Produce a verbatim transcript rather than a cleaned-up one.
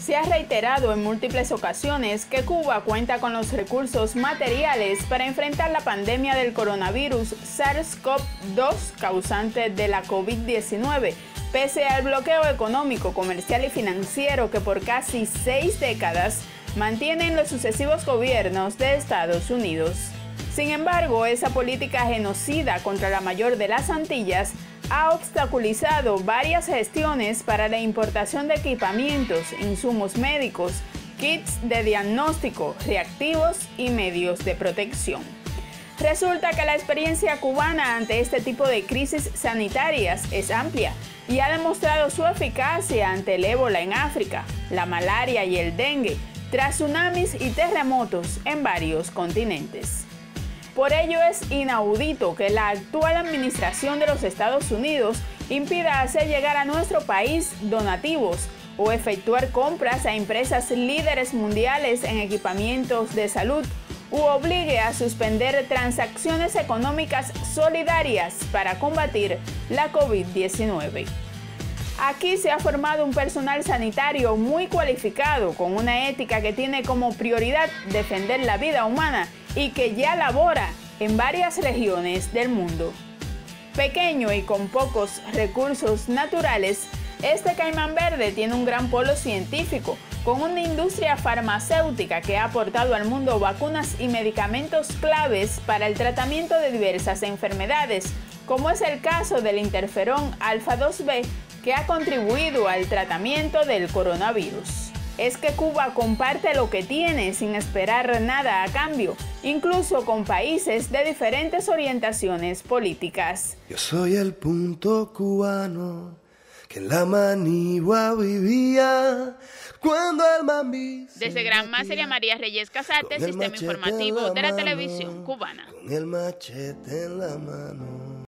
se ha reiterado en múltiples ocasiones que Cuba cuenta con los recursos materiales para enfrentar la pandemia del coronavirus SARS-CoV dos causante de la COVID diecinueve, pese al bloqueo económico, comercial y financiero que por casi seis décadas mantienen los sucesivos gobiernos de Estados Unidos. Sin embargo, esa política genocida contra la mayor de las Antillas ha obstaculizado varias gestiones para la importación de equipamientos, insumos médicos, kits de diagnóstico, reactivos y medios de protección. Resulta que la experiencia cubana ante este tipo de crisis sanitarias es amplia y ha demostrado su eficacia ante el ébola en África, la malaria y el dengue, tras tsunamis y terremotos en varios continentes. Por ello es inaudito que la actual administración de los Estados Unidos impida hacer llegar a nuestro país donativos o efectuar compras a empresas líderes mundiales en equipamientos de salud u obligue a suspender transacciones económicas solidarias para combatir la COVID diecinueve. Aquí se ha formado un personal sanitario muy cualificado, con una ética que tiene como prioridad defender la vida humana y que ya labora en varias regiones del mundo. Pequeño y con pocos recursos naturales, este Caimán Verde tiene un gran polo científico, con una industria farmacéutica que ha aportado al mundo vacunas y medicamentos claves para el tratamiento de diversas enfermedades, como es el caso del interferón alfa dos be, que ha contribuido al tratamiento del coronavirus. Es que Cuba comparte lo que tiene sin esperar nada a cambio, incluso con países de diferentes orientaciones políticas. Yo soy el punto cubano que en la Manigua vivía cuando el mambí. Desde Granma, Celia María Reyes Casate, Sistema Informativo de la Televisión Cubana. Con el machete en la mano.